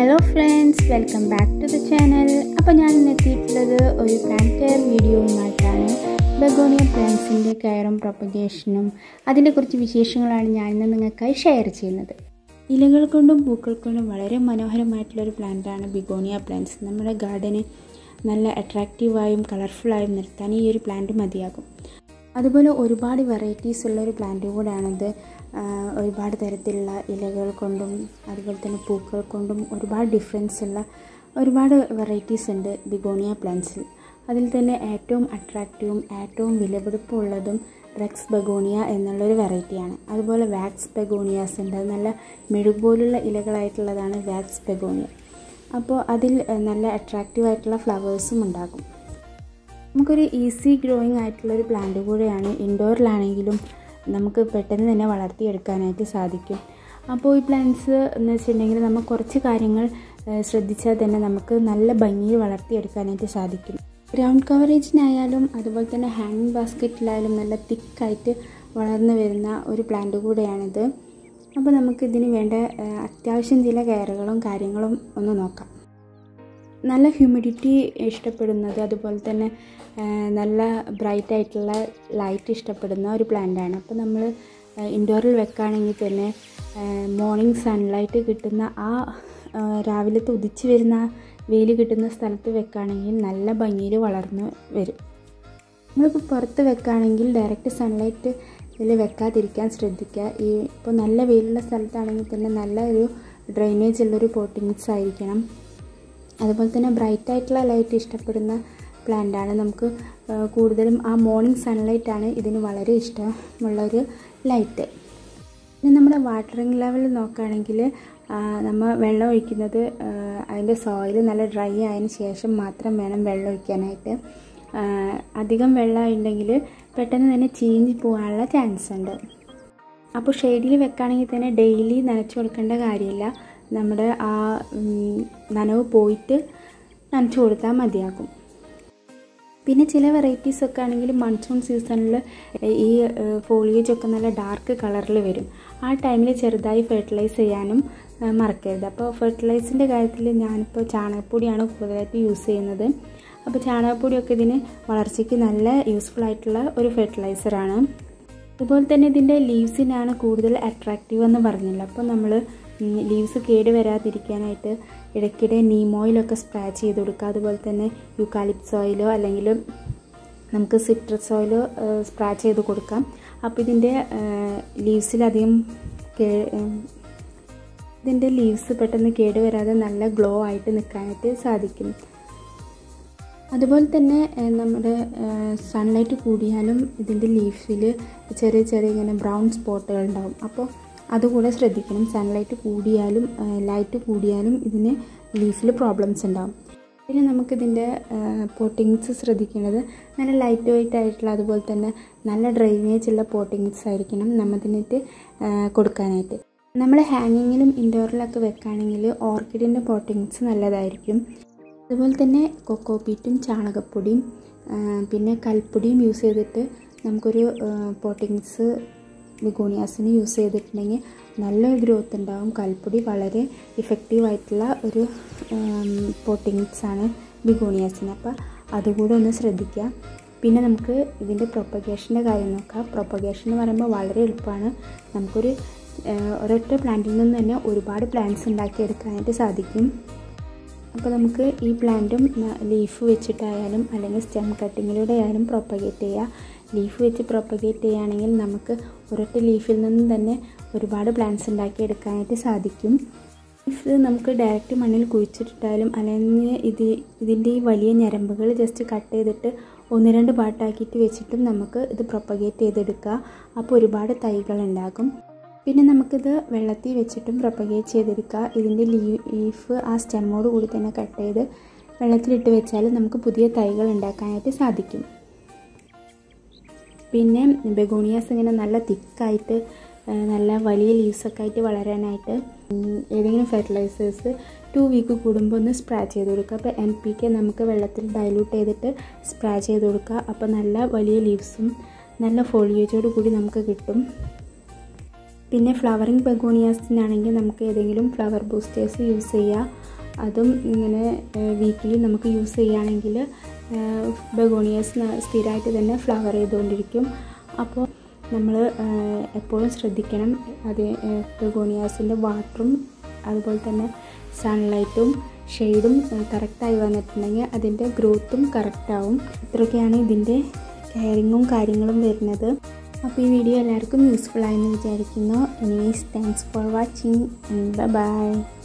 Hello friends, welcome back to the channel. അപ്പോൾ ഞാൻ ഇന്ന് എത്തിയിട്ടുള്ളത് ഒരു പ്ലാന്റ് കെയർ വീഡിയോയുമായിട്ടാണ്. ബെഗോണിയ പ്ലാന്റ്സിൻ്റെ കെയറും പ്രൊപ്പഗേഷനും അതിൻ്റെ കുറച്ച് വിശേഷങ്ങളാണ് ഞാൻ ഇന്ന് നിങ്ങൾക്കായി ഷെയർ ചെയ്യുന്നത്. ഇലകൾ കൊണ്ടും പൂക്കൾ കൊണ്ടും വളരെ മനോഹരമായിട്ടുള്ളൊരു പ്ലാന്റാണ് ബെഗോണിയ പ്ലാന്റ്സ്. നമ്മുടെ ഗാർഡന് നല്ല അട്രാക്റ്റീവായും കളർഫുള്ളായും നിർത്താൻ ഈ ഒരു പ്ലാന്റ് മതിയാകും. അതുപോലെ ഒരുപാട് വെറൈറ്റീസ് ഉള്ളൊരു പ്ലാന്റ് കൂടെയാണിത്. ഒരുപാട് തരത്തിലുള്ള ഇലകൾ കൊണ്ടും അതുപോലെ തന്നെ പൂക്കൾ കൊണ്ടും ഒരുപാട് ഡിഫറൻസ് ഉള്ള ഒരുപാട് വെറൈറ്റീസ് ഉണ്ട് ബെഗോണിയ പ്ലാന്റ്സിൽ. അതിൽ തന്നെ ഏറ്റവും അട്രാക്റ്റീവും ഏറ്റവും വിലപിടിപ്പുള്ളതും റെക്സ് ബെഗോണിയ എന്നുള്ളൊരു വെറൈറ്റിയാണ്. അതുപോലെ വാക്സ് ബെഗോണിയാസ് ഉണ്ട്. അത് നല്ല മെഴുകുപോലുള്ള ഇലകളായിട്ടുള്ളതാണ് വാക്സ് ബെഗോണിയ. അപ്പോൾ അതിൽ നല്ല അട്രാക്റ്റീവായിട്ടുള്ള ഫ്ലവേഴ്സും ഉണ്ടാകും. നമുക്കൊരു ഈസി ഗ്രോയിങ് ആയിട്ടുള്ളൊരു പ്ലാന്റ് കൂടെയാണ്. ഇൻഡോറിലാണെങ്കിലും നമുക്ക് പെട്ടെന്ന് തന്നെ വളർത്തിയെടുക്കാനായിട്ട് സാധിക്കും. അപ്പോൾ ഈ പ്ലാന്റ്സ് എന്ന് വെച്ചിട്ടുണ്ടെങ്കിൽ നമ്മൾ കുറച്ച് കാര്യങ്ങൾ ശ്രദ്ധിച്ചാൽ തന്നെ നമുക്ക് നല്ല ഭംഗിയിൽ വളർത്തിയെടുക്കാനായിട്ട് സാധിക്കും. ഗ്രൗണ്ട് കവറേജിനായാലും അതുപോലെ തന്നെ ഹാങ്ങിങ് ബാസ്ക്കറ്റിലായാലും നല്ല തിക്കായിട്ട് വളർന്നു വരുന്ന ഒരു പ്ലാന്റ് കൂടെയാണിത്. അപ്പോൾ നമുക്കിതിന് വേണ്ട അത്യാവശ്യം ചില കെയറുകളും കാര്യങ്ങളും ഒന്ന് നോക്കാം. നല്ല ഹ്യൂമിഡിറ്റി ഇഷ്ടപ്പെടുന്നത് അതുപോലെ തന്നെ നല്ല ബ്രൈറ്റ് ആയിട്ടുള്ള ലൈറ്റ് ഇഷ്ടപ്പെടുന്ന ഒരു പ്ലാന്റാണ്. അപ്പോൾ നമ്മൾ ഇൻഡോറിൽ വെക്കുകയാണെങ്കിൽ തന്നെ മോർണിംഗ് സൺലൈറ്റ് കിട്ടുന്ന ആ രാവിലത്തെ ഉദിച്ച് വരുന്ന വെയിൽ കിട്ടുന്ന സ്ഥലത്ത് വെക്കുകയാണെങ്കിൽ നല്ല ഭംഗിയിൽ വളർന്ന് വരും. നമ്മളിപ്പോൾ പുറത്ത് വെക്കുകയാണെങ്കിൽ ഡയറക്റ്റ് സൺലൈറ്റ് ഇതിൽ വെക്കാതിരിക്കാൻ ശ്രദ്ധിക്കുക. ഇപ്പോൾ നല്ല വെയിലുള്ള സ്ഥലത്താണെങ്കിൽ തന്നെ നല്ല ഒരു ഡ്രെയിനേജ് ഉള്ളൊരു പോട്ടിങ്സ് ആയിരിക്കണം. അതുപോലെ തന്നെ ബ്രൈറ്റ് ആയിട്ടുള്ള ലൈറ്റ് ഇഷ്ടപ്പെടുന്ന പ്ലാന്റാണ്. നമുക്ക് കൂടുതലും ആ മോർണിംഗ് സൺലൈറ്റാണ് ഇതിന് വളരെ ഇഷ്ടമുള്ളൊരു ലൈറ്റ്. പിന്നെ നമ്മുടെ വാട്ടറിങ് ലെവൽ നോക്കുകയാണെങ്കിൽ നമ്മൾ വെള്ളം ഒഴിക്കുന്നത് അതിൻ്റെ സോയിൽ നല്ല ഡ്രൈ ആയതിന് ശേഷം മാത്രം വേണം വെള്ളം ഒഴിക്കാനായിട്ട്. അധികം വെള്ളം ഉണ്ടെങ്കിൽ പെട്ടെന്ന് തന്നെ ചീഞ്ഞ് പോകാനുള്ള ചാൻസ് ഉണ്ട്. അപ്പോൾ ഷെയ്ഡിൽ വെക്കുകയാണെങ്കിൽ തന്നെ ഡെയിലി നനച്ചു കൊടുക്കേണ്ട കാര്യമില്ല. നമ്മുടെ ആ നനവ് പോയിട്ട് നനച്ചു കൊടുത്താൽ മതിയാകും. പിന്നെ ചില വെറൈറ്റീസൊക്കെ ആണെങ്കിൽ മൺസൂൺ സീസണിൽ ഈ ഫോളിയേജൊക്കെ നല്ല ഡാർക്ക് കളറിൽ വരും. ആ ടൈമിൽ ചെറുതായി ഫെർട്ടിലൈസ് ചെയ്യാനും മറക്കരുത്. അപ്പോൾ ഫെർട്ടിലൈസിൻ്റെ കാര്യത്തിൽ ഞാനിപ്പോൾ ചാണകപ്പൊടിയാണ് കൂടുതലായിട്ട് യൂസ് ചെയ്യുന്നത്. അപ്പോൾ ചാണകപ്പൊടിയൊക്കെ ഇതിന് വളർച്ചയ്ക്ക് നല്ല യൂസ്ഫുൾ ആയിട്ടുള്ള ഒരു ഫെർട്ടിലൈസറാണ്. അതുപോലെ തന്നെ ഇതിൻ്റെ ലീവ്സിനാണ് കൂടുതൽ അട്രാക്റ്റീവ് എന്ന് പറഞ്ഞില്ല. അപ്പോൾ നമ്മൾ ലീവ്സ് കേട് വരാതിരിക്കാനായിട്ട് ഇടയ്ക്കിടെ നീം ഓയിലൊക്കെ സ്പ്രേ ചെയ്ത് കൊടുക്കുക. അതുപോലെ തന്നെ യൂക്കാലിപ്സ് ഓയിലോ അല്ലെങ്കിൽ നമുക്ക് സിട്രസ് ഓയിലോ സ്പ്രേ ചെയ്ത് കൊടുക്കാം. അപ്പോൾ ഇതിൻ്റെ ലീവ്സ് പെട്ടെന്ന് കേട് വരാതെ നല്ല ഗ്ലോ ആയിട്ട് നിൽക്കാനായിട്ട് സാധിക്കും. അതുപോലെ തന്നെ നമ്മുടെ സൺലൈറ്റ് കൂടിയാലും ഇതിൻ്റെ ലീഫിൽ ചെറിയ ചെറിയ ഇങ്ങനെ ബ്രൗൺ സ്പോട്ടുകൾ ഉണ്ടാവും. അപ്പോൾ അതുകൂടെ ശ്രദ്ധിക്കണം. സൺലൈറ്റ് കൂടിയാലും ലൈറ്റ് കൂടിയാലും ഇതിന് ലീഫിൽ പ്രോബ്ലംസ് ഉണ്ടാകും. പിന്നെ നമുക്കിതിൻ്റെ പോട്ടിങ്സ് ശ്രദ്ധിക്കേണ്ടത് നല്ല ലൈറ്റ് വെയിറ്റ് ആയിട്ടുള്ള അതുപോലെ തന്നെ നല്ല ഡ്രെയിനേജ് ഉള്ള പോട്ടിങ്സ് ആയിരിക്കണം നമ്മതിനായിട്ട് കൊടുക്കാനായിട്ട്. നമ്മൾ ഹാങ്ങിങ്ങിലും ഇൻഡോറിലൊക്കെ വെക്കുകയാണെങ്കിൽ ഓർക്കിഡിൻ്റെ പോട്ടിങ്സ് നല്ലതായിരിക്കും. അതുപോലെ തന്നെ കൊക്കോപീറ്റും ചാണകപ്പൊടിയും പിന്നെ കൽപ്പൊടിയും യൂസ് ചെയ്തിട്ട് നമുക്കൊരു പോട്ടിങ്സ് ബെഗോണിയാസിന് യൂസ് ചെയ്തിട്ടുണ്ടെങ്കിൽ നല്ലൊരു ഗ്രോത്ത് ഉണ്ടാകും. കൽപ്പൊടി വളരെ ഇഫക്റ്റീവായിട്ടുള്ള ഒരു പോട്ടിങ്സാണ് ബെഗോണിയാസിന്. അപ്പോൾ അതുകൂടെ ഒന്ന് ശ്രദ്ധിക്കുക. പിന്നെ നമുക്ക് ഇതിൻ്റെ പ്രൊപ്പഗേഷൻ്റെ കാര്യം നോക്കാം. പ്രൊപ്പഗേഷൻ എന്ന് പറയുമ്പോൾ വളരെ എളുപ്പമാണ്. നമുക്കൊരു ഒരൊറ്റ പ്ലാന്റിൽ നിന്ന് തന്നെ ഒരുപാട് പ്ലാന്റ്സ് ഉണ്ടാക്കിയെടുക്കാനായിട്ട് സാധിക്കും. അപ്പോൾ നമുക്ക് ഈ പ്ലാന്റും ലീഫ് വെച്ചിട്ടായാലും അല്ലെങ്കിൽ സ്റ്റെം കട്ടിങ്ങിലൂടെ ആയാലും പ്രൊപ്പഗേറ്റ് ചെയ്യുക. ലീഫ് വെച്ച് പ്രൊപ്പഗേറ്റ് ചെയ്യുകയാണെങ്കിൽ നമുക്ക് ഒരൊറ്റ ലീഫിൽ നിന്നും തന്നെ ഒരുപാട് പ്ലാന്റ്സ് ഉണ്ടാക്കിയെടുക്കാനായിട്ട് സാധിക്കും. ലീഫ് നമുക്ക് ഡയറക്റ്റ് മണ്ണിൽ കുഴിച്ചിട്ടിട്ടാലും അല്ലെങ്കിൽ ഇതിൻ്റെ ഈ വലിയ ഞരമ്പുകൾ ജസ്റ്റ് കട്ട് ചെയ്തിട്ട് 1-2 പാട്ടാക്കിയിട്ട് വെച്ചിട്ടും നമുക്ക് ഇത് പ്രൊപ്പഗേറ്റ് ചെയ്തെടുക്കുക. അപ്പോൾ ഒരുപാട് തൈകൾ ഉണ്ടാകും. പിന്നെ നമുക്കിത് വെള്ളത്തിൽ വെച്ചിട്ടും പ്രൊപ്പഗേറ്റ് ചെയ്തെടുക്കുക. ഇതിൻ്റെ ലീഫ് ആ സ്റ്റെമ്മോട് കൂടി തന്നെ കട്ട് ചെയ്ത് വെള്ളത്തിലിട്ട് വെച്ചാൽ നമുക്ക് പുതിയ തൈകൾ ഉണ്ടാക്കാനായിട്ട് സാധിക്കും. പിന്നെ ബെഗോണിയാസ് ഇങ്ങനെ നല്ല തിക്കായിട്ട് നല്ല വലിയ ലീവ്സൊക്കെ ആയിട്ട് വളരാനായിട്ട് ഏതെങ്കിലും ഫെർട്ടിലൈസേഴ്സ് 2 വീക്ക് കൂടുമ്പോൾ ഒന്ന് സ്പ്രേ ചെയ്ത് കൊടുക്കുക. അപ്പോൾ NPK നമുക്ക് വെള്ളത്തിൽ ഡൈല്യൂട്ട് ചെയ്തിട്ട് സ്പ്രേ ചെയ്ത് കൊടുക്കുക. അപ്പോൾ നല്ല വലിയ ലീവ്സും നല്ല ഫോളിയേജോട് കൂടി നമുക്ക് കിട്ടും. പിന്നെ ഫ്ലവറിങ് ബെഗോണിയാസിനാണെങ്കിൽ നമുക്ക് ഏതെങ്കിലും ഫ്ലവർ ബൂസ്റ്റേഴ്സ് യൂസ് ചെയ്യുക. അതും ഇങ്ങനെ വീക്കിലി നമുക്ക് യൂസ് ചെയ്യുകയാണെങ്കിൽ ബെഗോണിയാസ് സ്ഥിരമായിട്ട് തന്നെ ഫ്ലവർ ചെയ്തുകൊണ്ടിരിക്കും. അപ്പോൾ നമ്മൾ എപ്പോഴും ശ്രദ്ധിക്കണം, അത് ബെഗോണിയാസിൻ്റെ വാട്ടറും അതുപോലെ തന്നെ സൺലൈറ്റും ഷെയ്ഡും കറക്റ്റായി വന്നിട്ടുണ്ടെങ്കിൽ അതിൻ്റെ ഗ്രോത്തും കറക്റ്റാവും. ഇത്രയൊക്കെയാണ് ഇതിൻ്റെ കെയറിങ്ങും കാര്യങ്ങളും വരുന്നത്. അപ്പോൾ ഈ വീഡിയോ എല്ലാവർക്കും യൂസ്ഫുൾ ആയെന്ന് വിചാരിക്കുന്നു. Anyways thanks for watching. Bye by.